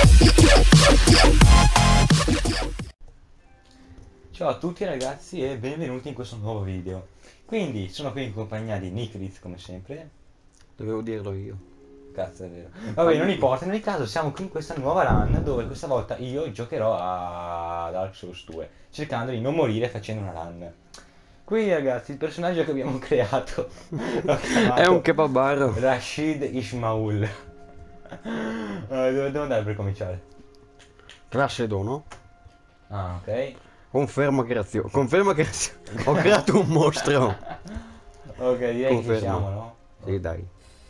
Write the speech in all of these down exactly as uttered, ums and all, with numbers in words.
Ciao a tutti ragazzi e benvenuti in questo nuovo video. Quindi sono qui in compagnia di Nickriz come sempre. Dovevo dirlo io. Cazzo è vero. Vabbè, non importa, in ogni caso siamo qui in questa nuova run dove questa volta io giocherò a Dark Souls due, cercando di non morire facendo una run. Qui ragazzi il personaggio che abbiamo creato l'ho chiamato È un kebabaro. Rashid Ishmael. Allora, dove devo andare per cominciare? Classe dono. Ah, ok. Conferma creazione. Conferma che ho creato un mostro. Ok, direi che ci Conferma. siamo, no? Sì, dai.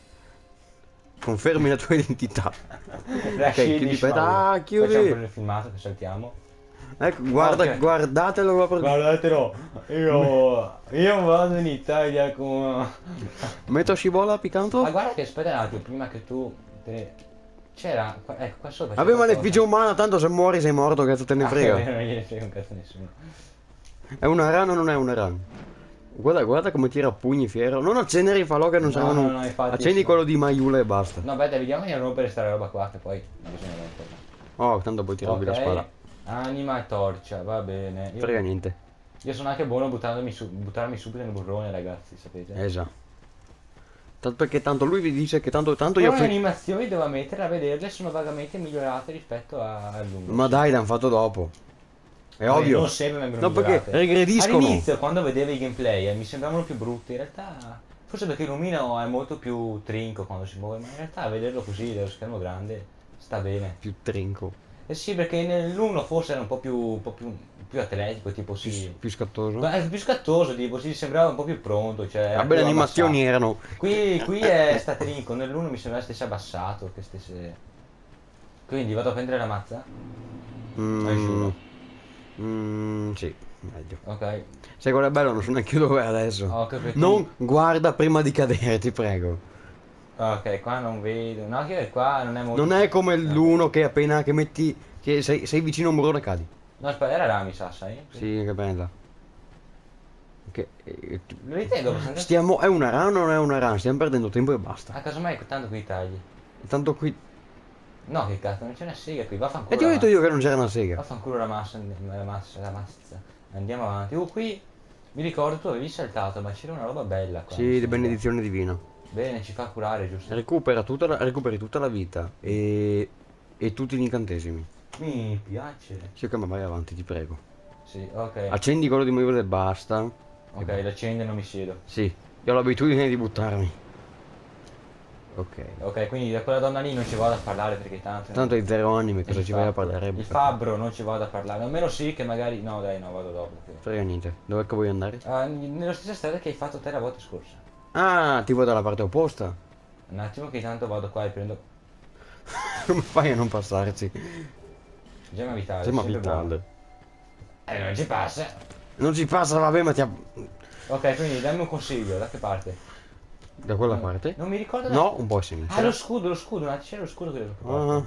Confermi la tua identità. Rashid chiudi, Ishmael. ah, chiudi. Facciamo pure il filmato che saltiamo. Ecco, guarda, Ok. guardatelo. guarda- Guardatelo, io, io vado in Italia con... Metto scivola piccante. Ma guarda che aspetta un attimo, prima che tu... te- C'era... qua- Ecco, qua sopra c'è Vabbè, ma qualcosa. l'effigie umana, tanto se muori sei morto, cazzo te ne Ah, frega. è vero, non gliene frega un cazzo a nessuno. È una run o non è una run? Guarda, guarda come tira pugni fiero. Non accendere i falò che non No, servono. no, no, infatti, Accendi sì. quello di Maiula e basta. No, aspetta, vediamo di non rompere sta roba qua che poi bisogna metterla. Oh, tanto poi tirarvi la spada. Ok, anima e torcia, va bene. Io, Frega niente. io sono anche buono buttandomi su, buttarmi subito nel burrone, ragazzi, sapete? Esatto. Tanto perché tanto lui vi dice che tanto, tanto Però io... le fi- animazioni devo ammettere a vederle sono vagamente migliorate rispetto a- al lungo. Ma dai, l'hanno fatto dopo. È Vabbè, ovvio. non sempre vengono No, perché migliorate. regrediscono. All'inizio, quando vedevo i gameplay, eh, mi sembravano più brutti. In realtà, forse perché Lumino è molto più trinco quando si muove, ma in realtà a vederlo così, dello schermo grande, sta bene. Più trinco. Eh sì, perché nell'uno forse era un po' più, un po' più, più atletico, tipo Più, sì. più scattoso. Ma è più scattoso, tipo, sì, sembrava un po' più pronto, cioè... era Vabbè, le più animazioni abbassato. erano... Qui, qui è sta trinco, nell'uno mi sembrava stesse abbassato, che stesse... Quindi vado a prendere la mazza? Mm, Aiuto. mm, sì, meglio. Ok. Sai qual è bello? Non so neanche io dove è adesso. Ho capito. Non guarda prima di cadere, ti prego. Ok, qua non vedo. No, che qua non è molto... Non è come No. l'uno che appena che metti... Che sei, sei vicino a un muro e cadi. No, aspetta, era là, mi sa, sai? Sì, che bella. Che, eh, Lo ritengo abbastanza... stiamo... È una run o non è una run? Stiamo perdendo tempo e basta. A casomai tanto qui tagli. Tanto qui... No, che cazzo, non c'è una sega qui, E vaffanculo. ti ho la detto ma- io che non c'era una sega. Vaffanculo la massa, la massa, la mazza. Andiamo avanti. Uh, qui... Mi ricordo tu avevi saltato, ma c'era una roba bella qua. mi Sì, di sembra. benedizione divina. Bene, ci fa curare, giusto? Recupera tutta la, recuperi tutta la vita e, e tutti gli incantesimi. Mi piace. Sì, ok, ma vai avanti, ti prego. Sì, ok. Accendi quello di muovere e basta. Ok, l'accendo e non mi siedo. Sì, io ho l'abitudine di buttarmi. Ok. Ok, quindi da quella donna lì non ci vado a parlare perché tanto... Tanto hai zero anime, cosa Il ci vai a fabbro- parlare? Il fabbro non ci vado a parlare, almeno sì che magari... No dai, no, vado dopo. che- Frega niente. Dov'è che vuoi andare? Ah, nella stessa strada che hai fatto te la volta scorsa. Ah, ti vuoi dalla parte opposta? Un attimo che intanto vado qua e prendo... Come fai a non passarci? Gemma vitale, Sei ma sempre buono. vitale. Eh, non ci passa. Non ci passa, vabbè, ma ti ha... Ok, quindi dammi un consiglio, da che parte? Da quella parte? Non mi ricordo... da- No, un po' a sinistra. Ah, lo scudo, lo scudo, un attimo, c'era lo scudo che devo Ah.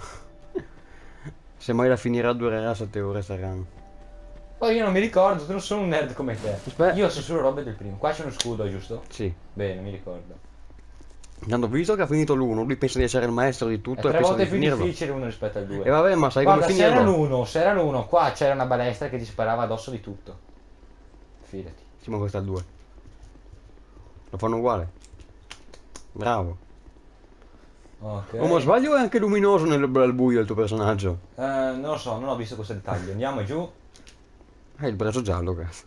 Se mai la finirà durerà sette ore saranno. Poi io non mi ricordo, non sono un nerd come te. Aspetta. Io so solo robe del primo. Qua c'è uno scudo, giusto? Sì. Bene, mi ricordo. Tanto visto che ha finito l'uno, lui pensa di essere il maestro di È tutto e tre pensa volte di più finirlo. difficile uno rispetto al due. E vabbè, ma sai Guarda, come se era finirlo? l'uno, se era l'uno, qua c'era una balestra che ti sparava addosso di tutto. Fidati. Sì, ma questo è il due. Lo fanno uguale. Bravo. Ok. Oh, ma sbaglio è anche luminoso nel al buio il tuo personaggio. Eh, non lo so, non ho visto questo dettaglio. Andiamo giù. Hai il braccio giallo, cazzo.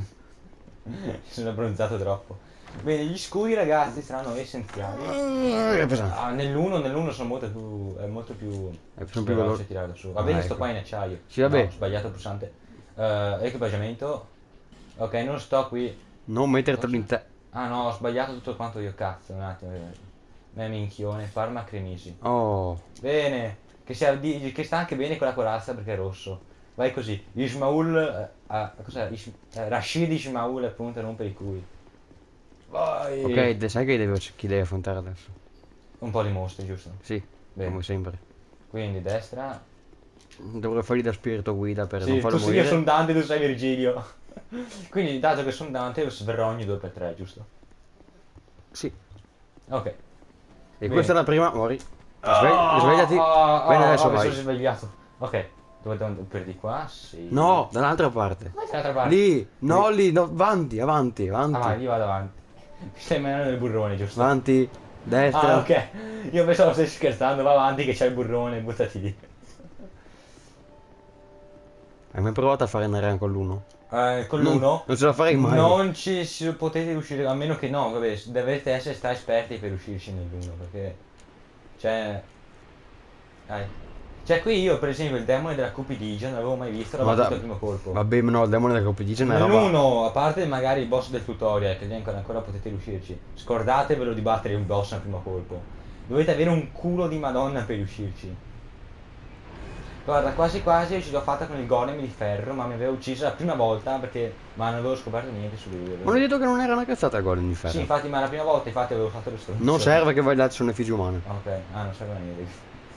Mi sono abbronzato troppo. Bene, gli scudi ragazzi saranno essenziali. Che pesante. Ah, nell'uno, nell'uno sono molto più. È molto più. Eh, sono più veloce veloci. tirare da su. Ah, Va bene, sto ecco. qua in acciaio. Sì, vabbè. No, ho sbagliato il pulsante. Eh, equipaggiamento. Ok, non sto qui. Non metterti all'interno. Ah no, ho sbagliato tutto quanto io, cazzo, un attimo. Me minchione, Parma Cremisi. Oh. Bene, che, sia, di- che sta anche bene con la corazza perché è rosso. Vai così, Ismaul, eh, ah, cos'è? Is- eh, Rashid Ismaul appunto, non per i cui. Vai! Ok, de- sai che devo, chi devi affrontare adesso? Un po' di mostri, giusto? Sì, Bene. come sempre. Quindi destra. Dovrei fargli da spirito guida per Sì, non farlo tu sei, io morire. sono Dante, tu sei Virgilio. Quindi dato che sono Dante, io sverrogni due per tre, giusto? Sì. Ok. E Bene. questa è la prima, muori. Svegli- svegliati. Oh, Bene, oh, adesso oh, mi vai. sono svegliato. Ok, dove devo per di qua? Sì. No, dall'altra parte. Come dall'altra parte? Lì, no, lì, no, avanti, avanti, Ah, vai, avanti. io vado avanti. Mi stai menando il burrone, giusto? Avanti, Ah, destra. ok. Io pensavo stessi scherzando, va avanti che c'è il burrone, buttati lì. Hai mai provato a fare una run con l'uno? Eh, con Non, l'uno non ce la farei mai. non ci si potete riuscire, a meno che no, vabbè, dovete essere stra esperti per uscirci nell'uno, perché cioè dai. Cioè qui io per esempio il demone della cupidigia non l'avevo mai visto, l'ho Ma battuto da- al primo colpo. Vabbè, ma no, il demone della competizione è una roba. Nell'uno, a parte magari il boss del tutorial, che lì ancora, ancora potete riuscirci, scordatevelo di battere il boss al primo colpo. Dovete avere un culo di madonna per riuscirci. Guarda, quasi quasi ce l'ho fatta con il golem di ferro, ma mi aveva ucciso la prima volta perché ma non avevo scoperto niente su di lui. Ma non hai detto che non era una cazzata il golem di Sì, ferro? infatti, ma la prima volta infatti avevo fatto lo stronzo. Non serve che vai là su effigie umane. Ok, ah, non serve a niente.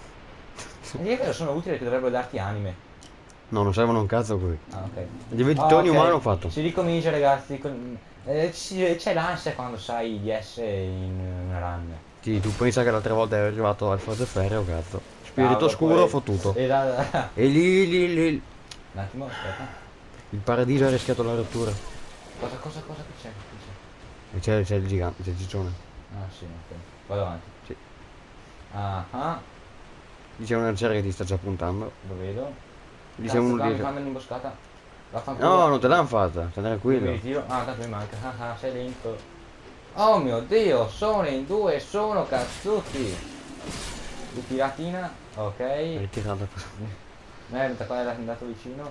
E è vero, sono utili perché dovrebbero darti anime. No, non servono un cazzo qui. Ah, ok. Gli venditoni Ah, ok. umani ho fatto. Si ricomincia, ragazzi. con- eh, ci- c'è l'ansia quando sai di essere in una run. Sì, tu pensa che l'altra volta eri arrivato al Forte Ferro, cazzo. Spirito Cavolo, scuro poi- fottuto. E la- E lì, lì, lì. Un attimo, aspetta. Il paradiso ha rischiato la rottura. Cosa, cosa, cosa che c'è? Che c'è? E c'è, c'è il gigante, c'è il ciccione. Ah, sì, ok. Vado avanti. Sì. Ah, ah, Lì c'è un arciere che ti sta già puntando. lo vedo. Lì c'è Cazzo, uno qua mi dietro. fanno un'imboscata. Vaffanculo. No, non te l'hanno fatta, stai Mi tranquillo. ritiro. Ah, tanto mi manca. Ah, ah, sei lento. Oh mio Dio, sono in due, sono cazzuti. Ritiratina, ok. Ritirata. Merda, qua era andato vicino.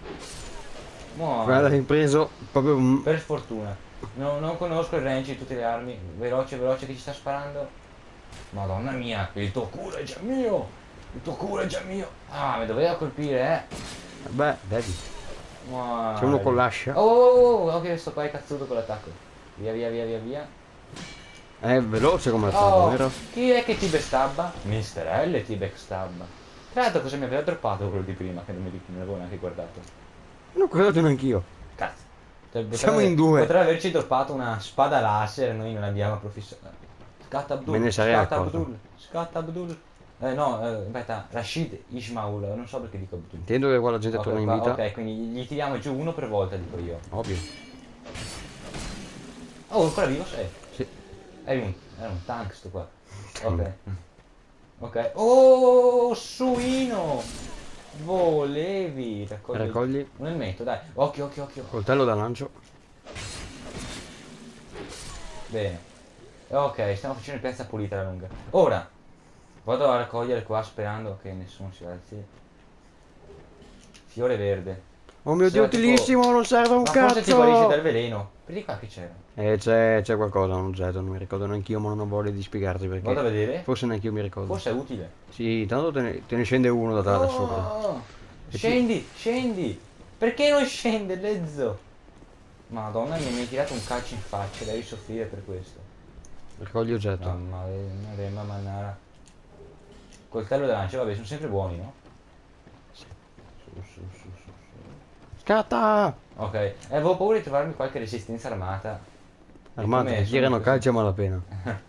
Muori. Guarda, hai preso proprio un... Per fortuna. No- non conosco il range di tutte le armi. Veloce, veloce che ci sta sparando. Madonna mia, il tuo culo è già mio. Il tuo culo è già mio. Ah, mi doveva colpire, eh. Beh, devi. Muori. C'è uno con l'ascia. Oh, oh, oh, oh, ok, sto qua è cazzuto con l'attacco. Via, via, via, via, via. È veloce come attacco, Oh, vero? chi è che ti bestabba? mister L ti bestabba. Tra l'altro cosa mi aveva droppato quello di prima, che non mi ricordo, non avevo neanche guardato. Non ho guardato neanch'io. Cazzo. Cioè, Siamo potrebbe- in due. Potrebbe averci droppato una spada laser e noi non abbiamo professionale. Scatta Abdul. Me ne sarei Scatta accorto. Abdul. Scatta Abdul. Eh no, eh, aspetta, Rashid Ismaul, non so perché dico Abdul. Intendo che qua la gente Ok, torna in qua- vita. ok, quindi gli tiriamo giù uno per volta, dico io. Ovvio. Oh, ancora vivo sei? Sì. È un, era un tank sto qua. Ok. Ok. Oh, suino! Volevi raccogliere Raccogli. un elmetto, dai. Occhio, occhio, occhio. Coltello da lancio. Bene. Ok, stiamo facendo piazza pulita alla lunga. Ora vado a raccogliere qua sperando che nessuno si alzi. Fiore verde. Oh mio Sì, dio, ma tipo- utilissimo, non serve un Ma forse ti guarisce cazzo! dal veleno. Per di qua che c'era? Eh, c'è, c'è qualcosa, un oggetto, non mi ricordo neanch'io, ma non ho voglia di spiegarti perché. Vado a vedere. Forse neanch'io mi ricordo. Forse è utile. Sì, tanto te ne, te ne scende uno da, da sopra. Oh, scendi, scendi. Perché non scende, Lezzo? Madonna mia, mi hai tirato un calcio in faccia, devi soffrire per questo. Raccogli oggetto. Mamma mia, remma mannara. Coltello da lancio, vabbè, sono sempre buoni, no? Su, su, su, su, su. Scatta! Ok, eh, avevo paura di trovarmi qualche resistenza armata. Armata, come che sono tirano questi- calci a malapena.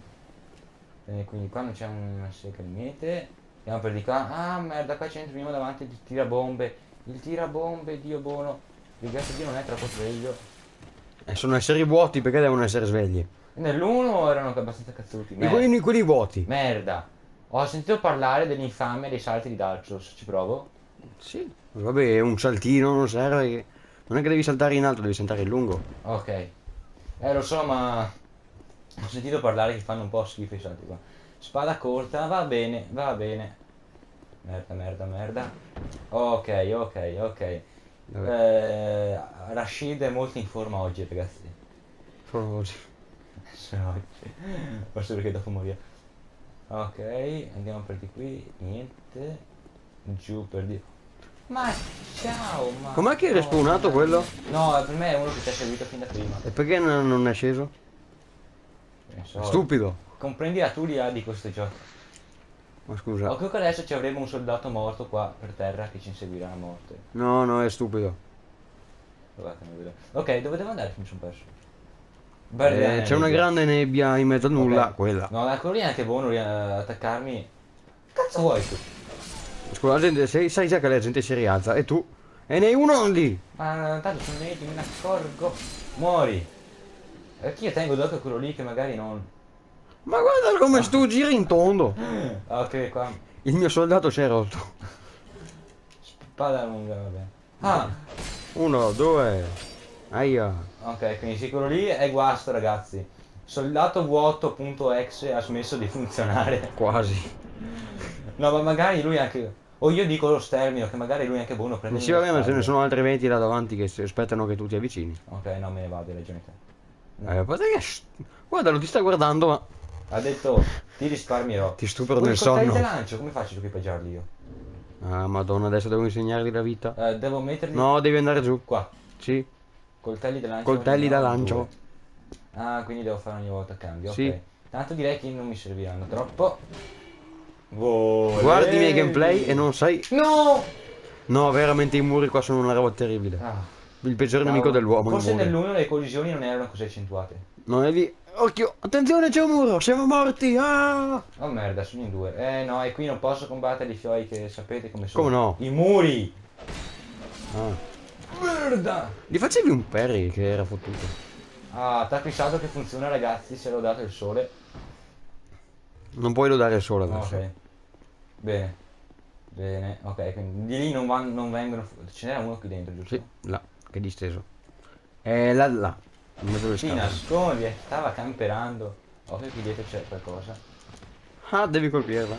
Eh, quindi qua non c'è una secca di mete. Andiamo per di qua. Ah merda, qua c'è prima davanti il tirabombe. Il tirabombe, Dio buono. Ringrazio Dio non è troppo sveglio. E sono esseri vuoti perché devono essere svegli. Nell'uno erano abbastanza cazzuti. E Merda. quelli, quelli vuoti. Merda. Ho sentito parlare dell'infame dei salti di Dark Souls, ci provo? Sì. Vabbè, un saltino non serve. che- Non è che devi saltare in alto, devi saltare in lungo. Ok. Eh lo so, ma ho sentito parlare che fanno un po' schifo i salti qua. Spada corta, va bene, va bene. Merda, merda, merda. Ok, ok, ok. Vabbè, Eh, Rashid è molto in forma oggi, ragazzi. solo così. Solo oggi. Forse perché dopo morirà. Ok, andiamo per di qui. Niente. Giù per di. Ma ciao, ma. Com'è che è respawnato quello? No, per me è uno che ti ha seguito fin da prima. E perché non, non è sceso? Non so. Stupido. Comprendi la tulia di questo gioco. Ma scusa. Occhio che adesso ci avremo un soldato morto qua per terra che ci inseguirà a morte. No, no, è stupido. Dov'è che non vedo? Ok, dove devo andare che mi sono perso? Eh, Barriera c'è una nebbia. grande nebbia in mezzo a nulla, Ok. quella. No, ma quello lì è anche buono ri- attaccarmi Cazzo vuoi tu? Scusa, la gente, sai, sai già che la gente si rialza e tu? E ne hai uno lì! Ma tanto sono nemici, me ne accorgo. Muori. Perché io tengo d'occhio quello lì che magari non... Ma guarda come sto giri in tondo! Ok, qua. Il mio soldato si è rotto. Spada lunga, vabbè. Ah, Uno, due. Aia. ok, quindi sì, quello lì è guasto, ragazzi. Soldato vuoto.exe ha smesso di funzionare. Quasi. No, ma magari lui anche... O io dico lo stermino, che magari lui anche buono prende... Sì, va bene, ma ce ne sono altri venti là davanti che si aspettano che tu ti avvicini. Ok, no, me ne vado, hai ragione te. Eh, guarda che... Guardalo, ti sta guardando, ma... Ha detto, ti risparmierò. Ti stupro Poi nel i coltelli sonno. da lancio, come faccio ad equipaggiarli io? Ah, madonna, adesso devo insegnargli la vita. Eh, devo metterli... No, devi andare giù. Qua. Sì. Coltelli da lancio. Coltelli ne da ho lancio. due. Ah, quindi devo fare ogni volta a cambio, Sì. ok. Tanto direi che non mi serviranno troppo. Volei. Guardi i miei gameplay e non sai... No! No, veramente i muri qua sono una roba terribile. Ah, Il peggiore cavolo. nemico dell'uomo, il Forse muro. nell'uno le collisioni non erano così accentuate. Non è lì. Occhio, attenzione, c'è un muro, siamo morti. Ah! Oh merda, sono in due. Eh no, e qui non posso combattere i fioi che sapete come sono. Come no? I muri! Ah. Merda! Gli facevi un parry che era fottuto. Ah, tappissato che funziona, ragazzi, se l'ho dato il sole. Non puoi lodare il sole adesso. Ok. Bene. Bene, ok, quindi di lì non, van- non vengono... fu- Ce n'era uno qui dentro, giusto? Sì, là, che è disteso. E là, là. In mezzo alle Si scale. nascondi, eh, stava camperando. Ovvio che dietro c'è qualcosa. Ah, devi colpirla.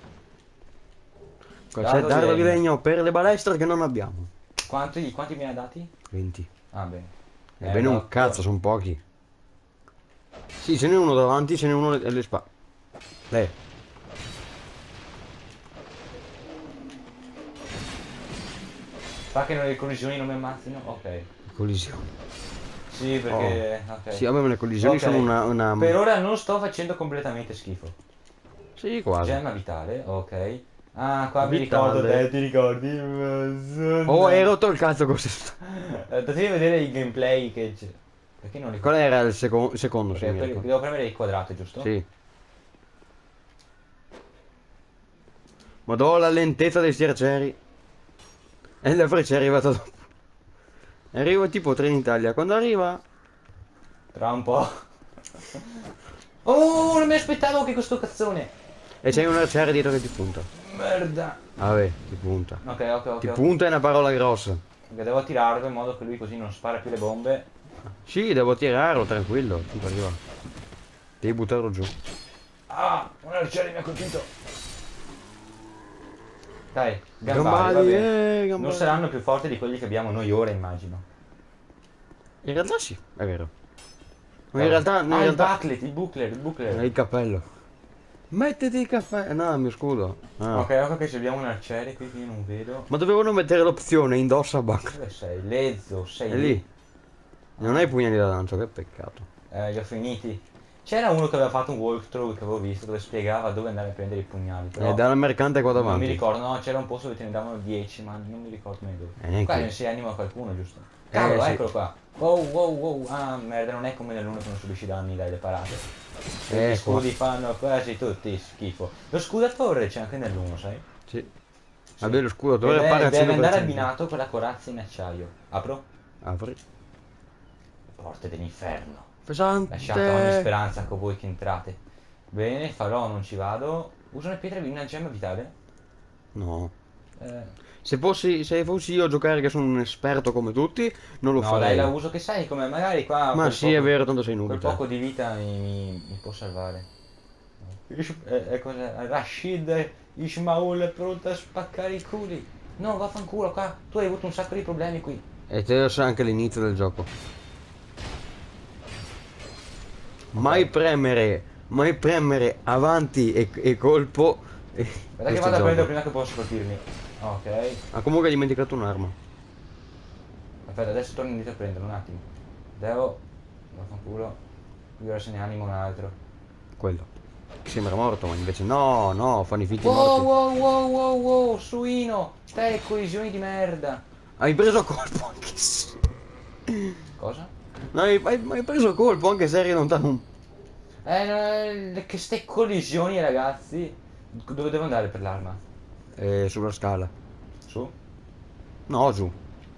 Qua c'è Dardo di dardo di legno. legno per le balestre che non abbiamo. Quanti, quanti mi ha dati? venti. Ah, bene. Ebbene Eh, un no, cazzo, sono pochi. Sì, ce n'è uno davanti, ce n'è uno alle alle spalle. Lei. Fa che le collisioni non mi ammazzino? Ok. Collisioni. Sì, perché... ok. Sì, vabbè, ma le collisioni Ok. sono una... una... Per ora non sto facendo completamente schifo. Sì, quasi. Gemma vitale, ok. Ah, qua mi Vitale. ricordo te, ti ricordi? Oh, hai rotto il cazzo così. Eh, Potevi vedere il gameplay che c'è. Perché non ricordo? Qual era il seco- secondo, Ok, se mi per- ricordo? devo premere il quadrato, giusto? Sì. Madonna, la lentezza dei arcieri. E la freccia è arrivata dopo. Arriva tipo Trenitalia. Quando arriva... Tra un po'. Oh, non mi aspettavo che questo cazzone. E c'è un arciere dietro che ti punta. Merda. Vabbè, ti punta. Ok, ok, ok. Ti ok. punta è una parola grossa. Ok, devo tirarlo in modo che lui così non spara più le bombe. Sì, devo tirarlo, tranquillo. Tanto arriva. Devi buttarlo giù. Ah, un arciere mi ha colpito. Dai, gambari, Gambari, va bene. eh, gambari. Non saranno più forti di quelli che abbiamo noi ora, immagino. In realtà sì, è vero. Ma in realtà... In ah, il realtà... bucklet, il buckler, il È buckler. il cappello. Mettiti il cappello. No, il mio scudo. Ah. Ok, ecco che ci abbiamo un arciere qui che io non vedo. Ma dovevano mettere l'opzione indossa a banco. Dove sei? Lezzo, sei È lì. Non hai pugnali da lancio, che peccato. Eh, li ho finiti. C'era uno che aveva fatto un walkthrough che avevo visto dove spiegava dove andare a prendere i pugnali. Però E dal mercante qua non mi davanti. ricordo, no, c'era un posto dove te ne davano dieci, ma non mi ricordo mai dove. Eh, neanche Qua io. non si anima qualcuno, giusto? Cavolo, sì. eccolo qua. Wow, wow, wow. Ah, merda, non è come nell'uno che non subisci danni dalle parate. Eh, Gli scudi qua. fanno quasi tutti schifo. Lo scudatore c'è anche nell'uno, sai? Sì. Vabbè, lo scudo Ed dove è- appare al deve cento per andare cento. abbinato con la corazza in acciaio. Apro? Apri. Porte dell'inferno. Pesante. Lasciate ogni speranza con voi che entrate. Bene, farò, non ci vado. Uso una pietra una gemma vitale. No. Eh, Se fossi, se fossi io a giocare che sono un esperto come tutti, non lo no, farei. dai, la uso che sai come magari qua. Ma quel sì, poco- è vero, tanto sei Quel inutile. poco di vita mi, mi- mi può salvare. Ish- eh, eh, cos'è? Rashid Ismaul è pronto a spaccare i culi. No, vaffanculo qua. Tu hai avuto un sacco di problemi qui. E te lo sai anche l'inizio del gioco. Mai premere, mai premere avanti e, e colpo. E Aspetta che questo vado a gioco. prendere prima che posso colpirmi. Ok. Ah, comunque hai dimenticato un'arma. Aspetta, adesso torno indietro a prendere un attimo. Devo. Vaffanculo. Qui ora se ne anima un altro. Quello. Che sembra morto, ma invece no, no, fanno i finti Wow, morti. wow, wow, wow, wow, suino! Te collisioni di merda! Hai preso colpo anche se... Cosa? No, hai, hai- hai preso colpo anche se eri lontano un... Eh, no, che ste collisioni, ragazzi! Dove devo andare per l'arma? E sulla scala. Su? No, giù.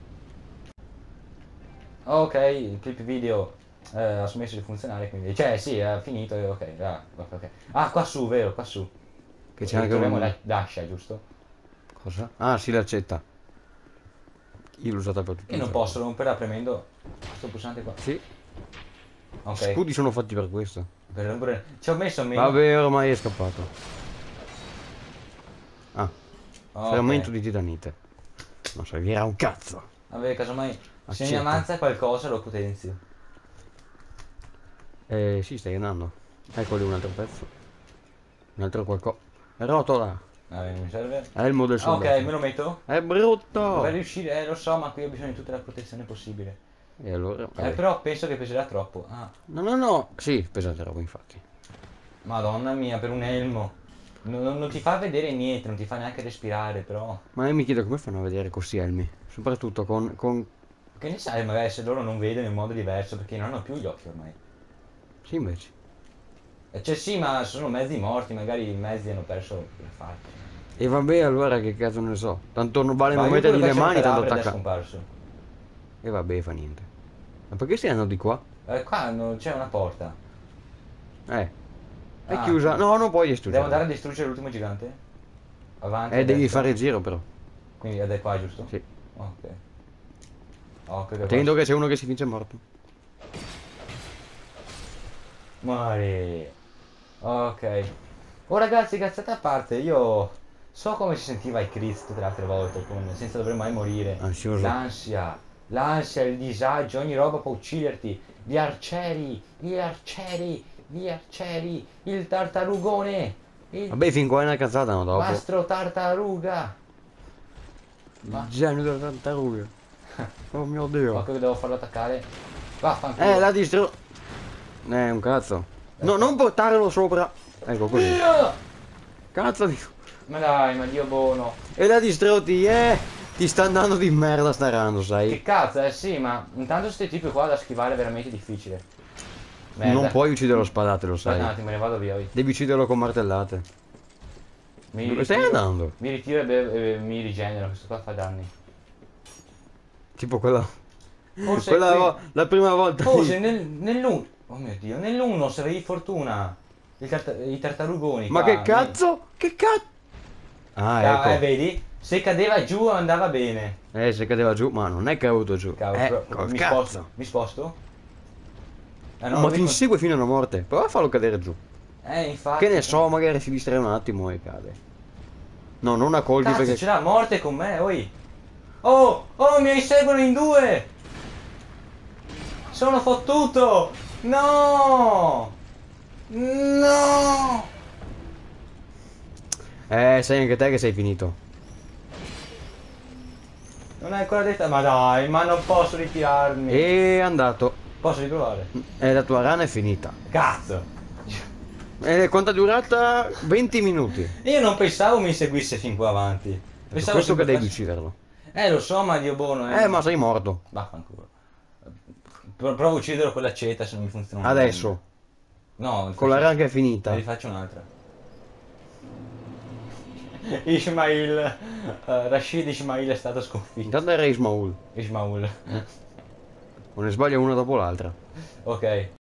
Ok, il clip video eh, ha smesso di funzionare, quindi... Cioè, sì, è finito e ok, ah, ok, ok. Ah, qua su, vero, qua su. Che c'è E anche troviamo un... la Dasha, giusto? Cosa? Ah, sì, l'accetta. Io l'ho usata per tutto Io il non gioco. posso romperla premendo questo pulsante qua. Sì. Ok, Scudi sono fatti per questo. per rompere... Ci ho messo meno... Vabbè, ormai è scappato. Ah, fermento Ok. di titanite. Non servirà un cazzo. Vabbè, casomai... Se mi Accetta. ammazza qualcosa lo potenzio. Eh, sì, stai andando. Ecco lì un altro pezzo. Un altro qualcosa. Rotola. Vabbè, non mi serve. Elmo del Ah, ok, soldato. me lo metto? È Dovrei brutto. riuscire, eh, lo so, ma qui ho bisogno di tutta la protezione possibile. E allora, Eh, vabbè. però penso che peserà troppo. Ah, No, no, no. Sì, pesante roba, infatti. madonna mia, per un elmo. Non, non- non ti fa vedere niente, non ti fa neanche respirare, però. Ma io mi chiedo come fanno a vedere questi elmi. Soprattutto con... con... Che ne sai, magari se loro non vedono in modo diverso, perché non hanno più gli occhi ormai. Sì, invece. Eh, Cioè sì, ma sono mezzi morti, magari i mezzi hanno perso la faccia. E vabbè, allora che cazzo ne so. Tanto non vale Ma non io mettergli pure le faccio un mani, tanto cadavere ed è attacca. scomparso. E vabbè, fa niente. Ma perché stai andando di qua? Eh, qua non c'è una porta. Eh. È Ah, chiusa. No, non puoi devo andare a distruggerla. distruggere l'ultimo gigante? Avanti, Eh, a devi destra. fare il giro però. Quindi ed è qua, giusto? Sì. Ok. Ok, che Attento che c'è uno che si finge morto. Mare. Ok. Oh ragazzi, cazzate a parte, io so come si sentiva il Chris tutte le altre volte, con- senza dover mai morire. Ansioso. L'ansia, l'ansia, il disagio, ogni roba può ucciderti. Gli arcieri, gli arcieri, gli arcieri, il tartarugone, il Vabbè, fin qua è una cazzata, no? Dopo. mastro tartaruga. Il genio della tartaruga. Oh mio dio. Occhio che devo farlo attaccare. Vaffanculo. Eh, la distro... Eh, un cazzo. No, non portarlo sopra. Ecco così. Via! Cazzo di... Ma dai, ma Dio buono. E la distrutti, eh! Ti sta andando di merda sta rando, Che sai? cazzo, eh sì, ma intanto questi tipi qua da schivare è veramente difficile. Merda. Non puoi ucciderlo a spadate, lo Aspetta un sai. attimo, me ne vado via. oi. Devi ucciderlo con martellate. Mi Dove stai andando? Mi ritiro e be- e mi rigenero, questo qua fa danni. Tipo quella... Forse quella qui- vo- la prima volta... Forse nel, nell'uno. Oh mio Dio, nell'uno se avevi fortuna. I, tarta- i tartarugoni. Ma qua, che cazzo? Che cazzo? mi- Ah, Ah, eh, ecco. vedi? Se cadeva giù andava bene. Eh, se cadeva giù, ma non è caduto giù. Cavolo, Eh, però- col mi cazzo. sposto. Mi sposto? Eh Ma non ti mi- insegue fino alla morte. Prova a farlo cadere giù. Eh, infatti. Che ne so, magari si distrae un attimo e cade. No, non a colpi Cazzo, perché... c'è la morte con me, oi. Oh, oh, mi inseguono in due. Sono fottuto. No. No. Eh, sai anche te che sei finito. Non è ancora detta. Ma dai, ma non posso ritirarmi. E è andato. Posso riprovare? E la tua rana è finita. Cazzo. E quanto è durata? venti minuti. Io non pensavo mi seguisse fin qua avanti. Per Pensavo questo che sempre devi fosse- ucciderlo. Eh, lo so, ma Dio buono, eh. Eh, ma sei morto. Vaffanculo. Pro- Provo a ucciderlo con l'accetta se non mi funziona. Adesso. No, Con la faccio- rana che è Ne finita. rifaccio un'altra. Ismail, eh, Rashid Ismail è stato sconfitto. Intanto era Ismaul. Ismail. Non ne sbaglia una dopo l'altra. Ok.